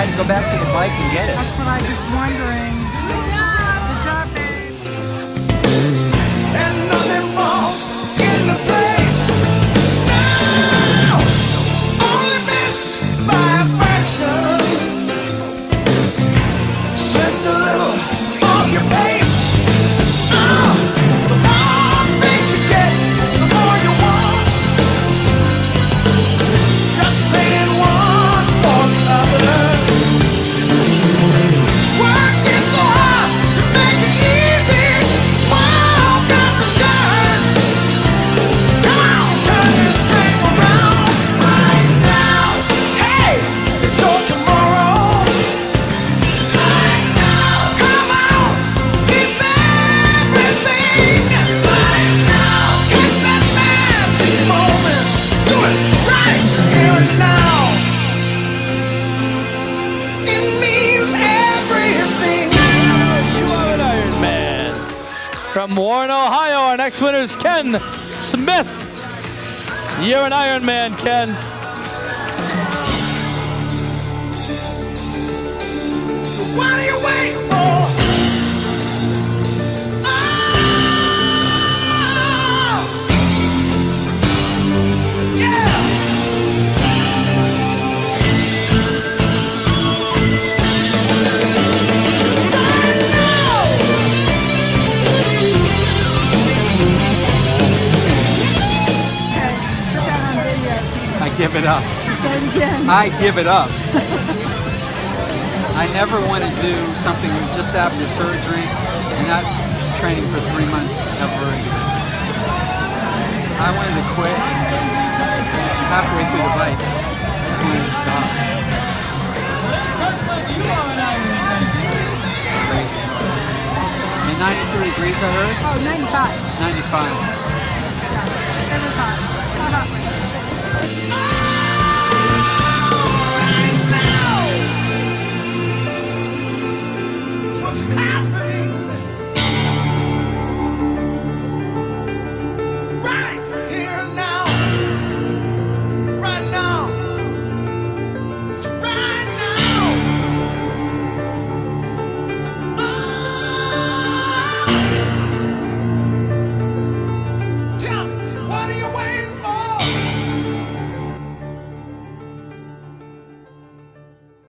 had to go back to the bike and get it. That's what I was wondering. Good job, babe. And nothing falls into place. Now, only missed by a fraction. Slipped a little off your pace. The more things you get, the more you want. Just trading one for the other. Working so hard to make it easy. Wow, got to turn. Come on, turn this thing around right now. Hey, it's your tomorrow. Right now. Come on, it's everything. Right now. It's that magic moment. Do it right here and now. It means everything. You are an Iron Man. From Warren, Ohio, our next winner is Ken Smith. You're an Iron Man, Ken. What are you waiting for? Oh! Yeah! Right Okay, put that on video. I give it up. Say it again. I give it up. I never want to do something just after surgery and not training for 3 months ever again. I wanted to quit halfway through the bike. I just wanted to stop. Crazy. And 93 degrees, I heard? Oh, 95. 95. Yeah, it was hot. Not hot.